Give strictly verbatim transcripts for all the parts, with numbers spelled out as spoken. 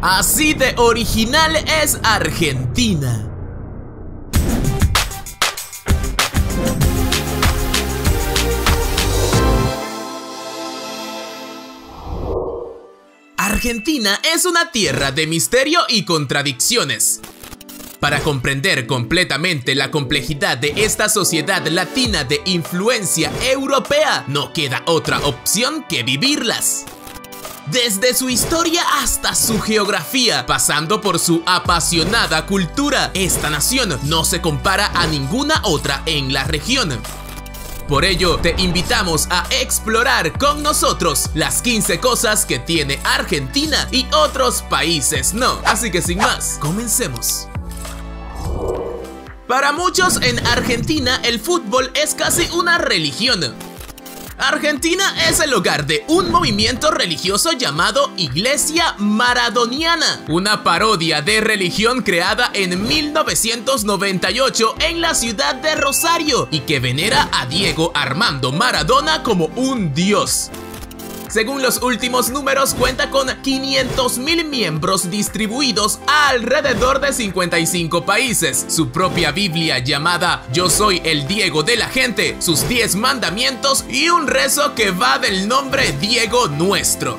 Así de original es Argentina. Argentina es una tierra de misterio y contradicciones. Para comprender completamente la complejidad de esta sociedad latina de influencia europea, no queda otra opción que vivirlas. Desde su historia hasta su geografía, pasando por su apasionada cultura, esta nación no se compara a ninguna otra en la región. Por ello, te invitamos a explorar con nosotros las quince cosas que tiene Argentina y otros países no. Así que sin más, comencemos. Para muchos en Argentina, el fútbol es casi una religión. Argentina es el hogar de un movimiento religioso llamado Iglesia Maradoniana, una parodia de religión creada en mil novecientos noventa y ocho en la ciudad de Rosario y que venera a Diego Armando Maradona como un dios. Según los últimos números, cuenta con quinientos mil miembros distribuidos alrededor de cincuenta y cinco países, su propia Biblia llamada Yo soy el Diego de la gente, sus diez mandamientos y un rezo que va del nombre Diego Nuestro.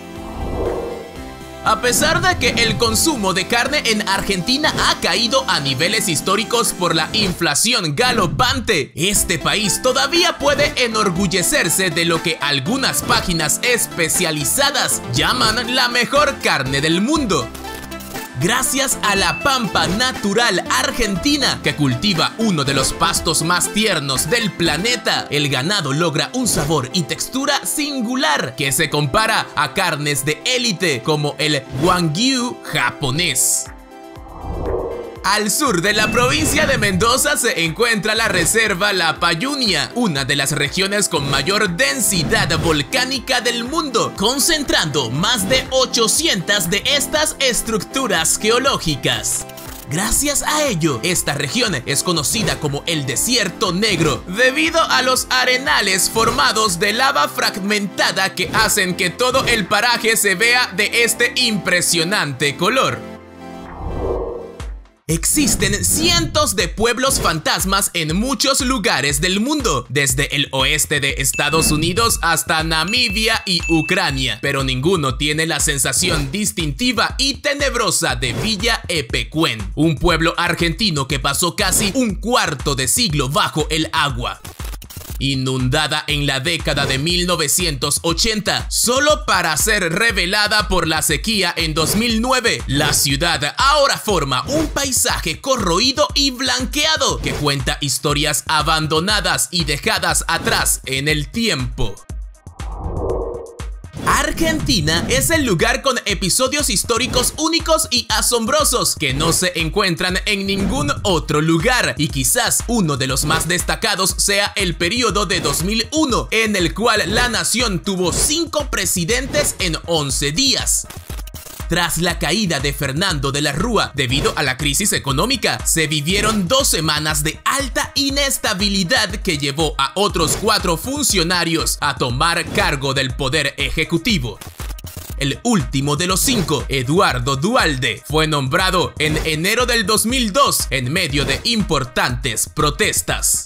A pesar de que el consumo de carne en Argentina ha caído a niveles históricos por la inflación galopante, este país todavía puede enorgullecerse de lo que algunas páginas especializadas llaman la mejor carne del mundo. Gracias a la pampa natural argentina, que cultiva uno de los pastos más tiernos del planeta, el ganado logra un sabor y textura singular que se compara a carnes de élite como el Wagyu japonés. Al sur de la provincia de Mendoza se encuentra la reserva La Payunia, una de las regiones con mayor densidad volcánica del mundo, concentrando más de ochocientas de estas estructuras geológicas. Gracias a ello, esta región es conocida como el Desierto Negro, debido a los arenales formados de lava fragmentada que hacen que todo el paraje se vea de este impresionante color. Existen cientos de pueblos fantasmas en muchos lugares del mundo, desde el oeste de Estados Unidos hasta Namibia y Ucrania, pero ninguno tiene la sensación distintiva y tenebrosa de Villa Epecuén, un pueblo argentino que pasó casi un cuarto de siglo bajo el agua. Inundada en la década de mil novecientos ochenta, solo para ser revelada por la sequía en dos mil nueve, la ciudad ahora forma un paisaje corroído y blanqueado que cuenta historias abandonadas y dejadas atrás en el tiempo. Argentina es el lugar con episodios históricos únicos y asombrosos que no se encuentran en ningún otro lugar, y quizás uno de los más destacados sea el periodo de dos mil uno, en el cual la nación tuvo cinco presidentes en once días. Tras la caída de Fernando de la Rúa debido a la crisis económica, se vivieron dos semanas de alta inestabilidad que llevó a otros cuatro funcionarios a tomar cargo del poder ejecutivo. El último de los cinco, Eduardo Duhalde, fue nombrado en enero del dos mil dos en medio de importantes protestas.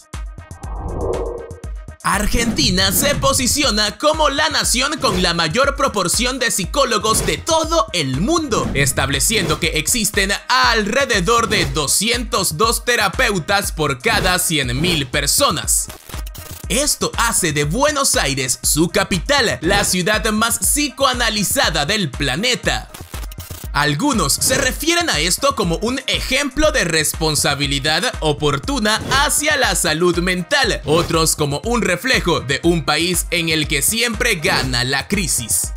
Argentina se posiciona como la nación con la mayor proporción de psicólogos de todo el mundo, estableciendo que existen alrededor de doscientos dos terapeutas por cada cien mil personas. Esto hace de Buenos Aires, su capital, la ciudad más psicoanalizada del planeta. Algunos se refieren a esto como un ejemplo de responsabilidad oportuna hacia la salud mental, otros como un reflejo de un país en el que siempre gana la crisis.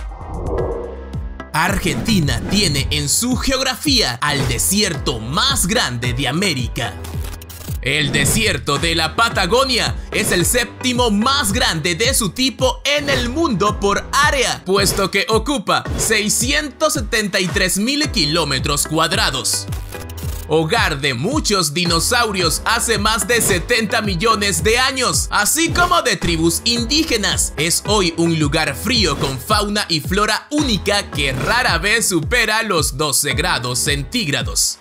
Argentina tiene en su geografía al desierto más grande de América. El desierto de la Patagonia es el séptimo más grande de su tipo en el mundo por área, puesto que ocupa seiscientos setenta y tres mil kilómetros cuadrados. hogar de muchos dinosaurios hace más de setenta millones de años, así como de tribus indígenas. Es hoy un lugar frío con fauna y flora única que rara vez supera los doce grados centígrados.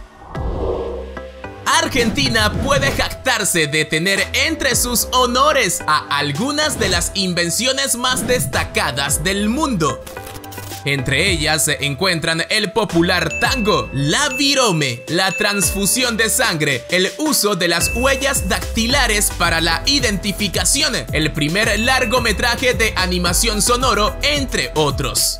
Argentina puede jactarse de tener entre sus honores a algunas de las invenciones más destacadas del mundo. Entre ellas se encuentran el popular tango, la virome, la transfusión de sangre, el uso de las huellas dactilares para la identificación, el primer largometraje de animación sonoro, entre otros.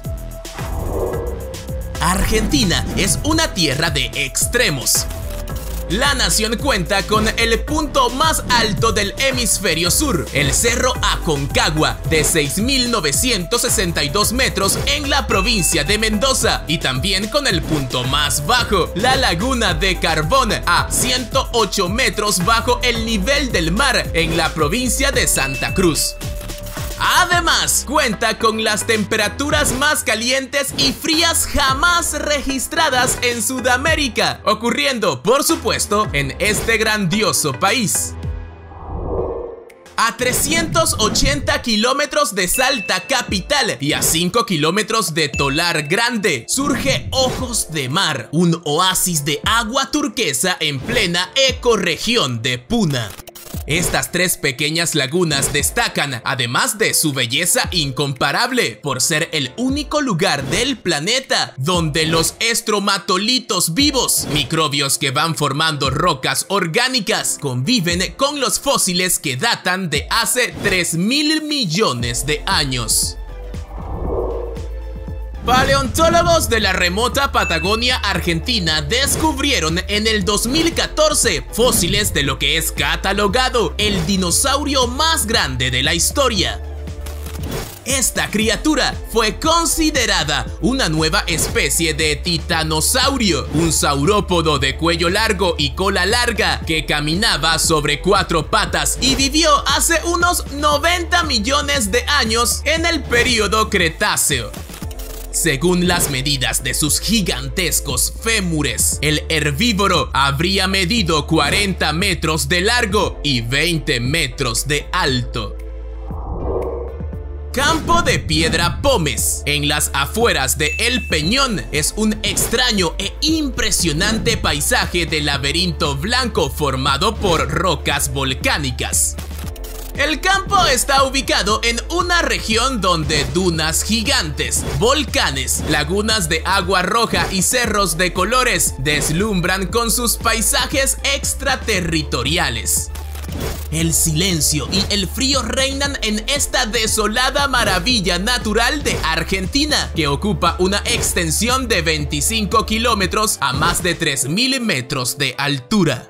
Argentina es una tierra de extremos. La nación cuenta con el punto más alto del hemisferio sur, el Cerro Aconcagua, de seis mil novecientos sesenta y dos metros en la provincia de Mendoza, y también con el punto más bajo, la Laguna de Carbón, a ciento ocho metros bajo el nivel del mar en la provincia de Santa Cruz. Además, cuenta con las temperaturas más calientes y frías jamás registradas en Sudamérica, ocurriendo, por supuesto, en este grandioso país. A trescientos ochenta kilómetros de Salta capital y a cinco kilómetros de Tolar Grande surge Ojos de Mar, un oasis de agua turquesa en plena ecorregión de Puna. Estas tres pequeñas lagunas destacan, además de su belleza incomparable, por ser el único lugar del planeta donde los estromatolitos vivos, microbios que van formando rocas orgánicas, conviven con los fósiles que datan de hace tres mil millones de años. Paleontólogos de la remota Patagonia Argentina descubrieron en el dos mil catorce fósiles de lo que es catalogado el dinosaurio más grande de la historia. Esta criatura fue considerada una nueva especie de titanosaurio, un saurópodo de cuello largo y cola larga que caminaba sobre cuatro patas y vivió hace unos noventa millones de años en el período Cretáceo. Según las medidas de sus gigantescos fémures, el herbívoro habría medido cuarenta metros de largo y veinte metros de alto. Campo de Piedra Pómez, en las afueras de El Peñón, es un extraño e impresionante paisaje de laberinto blanco formado por rocas volcánicas. El campo está ubicado en una región donde dunas gigantes, volcanes, lagunas de agua roja y cerros de colores deslumbran con sus paisajes extraterritoriales. El silencio y el frío reinan en esta desolada maravilla natural de Argentina, que ocupa una extensión de veinticinco kilómetros a más de tres mil metros de altura.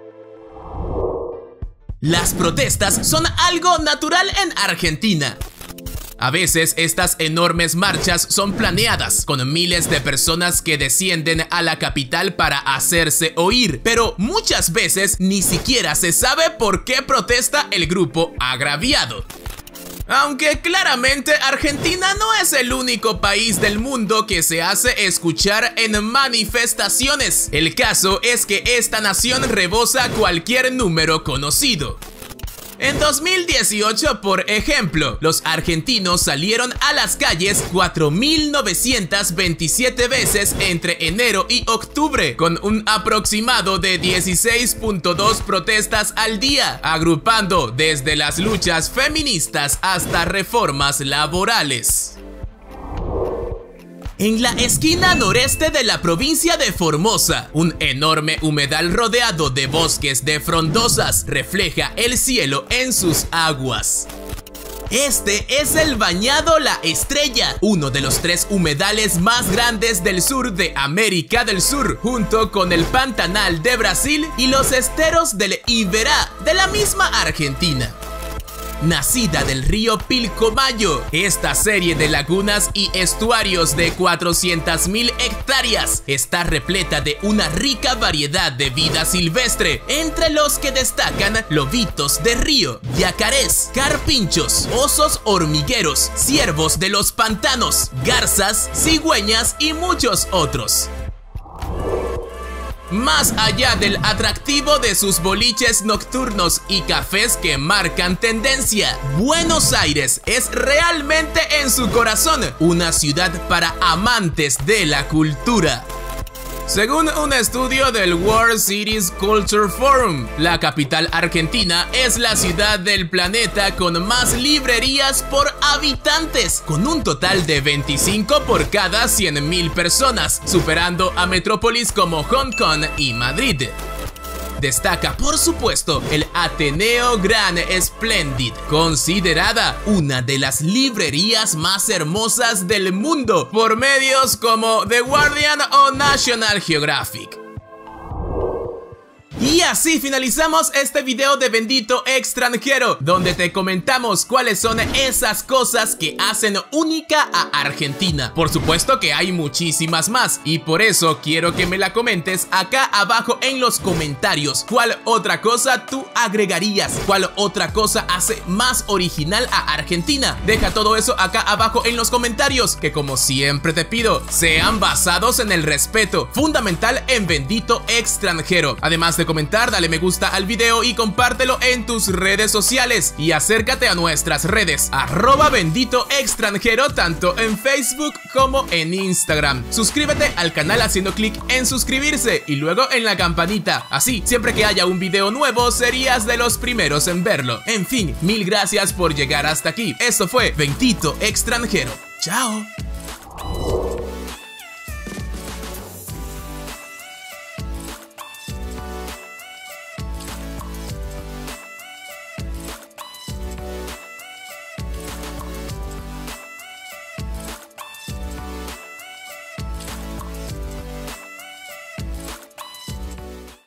Las protestas son algo natural en Argentina. A veces estas enormes marchas son planeadas, con miles de personas que descienden a la capital para hacerse oír, pero muchas veces ni siquiera se sabe por qué protesta el grupo agraviado. Aunque claramente Argentina no es el único país del mundo que se hace escuchar en manifestaciones. El caso es que esta nación rebosa cualquier número conocido. En dos mil dieciocho, por ejemplo, los argentinos salieron a las calles cuatro mil novecientas veintisiete veces entre enero y octubre, con un aproximado de dieciséis punto dos protestas al día, agrupando desde las luchas feministas hasta reformas laborales. En la esquina noreste de la provincia de Formosa, un enorme humedal rodeado de bosques de frondosas refleja el cielo en sus aguas. Este es el Bañado La Estrella, uno de los tres humedales más grandes del sur de América del Sur, junto con el Pantanal de Brasil y los esteros del Iberá de la misma Argentina. Nacida del río Pilcomayo, esta serie de lagunas y estuarios de cuatrocientas mil hectáreas está repleta de una rica variedad de vida silvestre, entre los que destacan lobitos de río, yacarés, carpinchos, osos hormigueros, ciervos de los pantanos, garzas, cigüeñas y muchos otros. Más allá del atractivo de sus boliches nocturnos y cafés que marcan tendencia, Buenos Aires es realmente en su corazón una ciudad para amantes de la cultura. Según un estudio del World Cities Culture Forum, la capital argentina es la ciudad del planeta con más librerías por habitantes, con un total de veinticinco por cada cien mil personas, superando a metrópolis como Hong Kong y Madrid. Destaca, por supuesto, el Ateneo Gran Splendid, considerada una de las librerías más hermosas del mundo por medios como The Guardian o National Geographic. Y así finalizamos este video de Bendito Extranjero, donde te comentamos cuáles son esas cosas que hacen única a Argentina. Por supuesto que hay muchísimas más, y por eso quiero que me la comentes acá abajo en los comentarios. ¿Cuál otra cosa tú agregarías? ¿Cuál otra cosa hace más original a Argentina? Deja todo eso acá abajo en los comentarios, que como siempre te pido, sean basados en el respeto, fundamental en Bendito Extranjero. Además de comentar, dale me gusta al video y compártelo en tus redes sociales, y acércate a nuestras redes arroba bendito extranjero tanto en Facebook como en Instagram. Suscríbete al canal haciendo clic en suscribirse y luego en la campanita, así siempre que haya un video nuevo serías de los primeros en verlo. En fin, mil gracias por llegar hasta aquí. Esto fue Bendito Extranjero. Chao.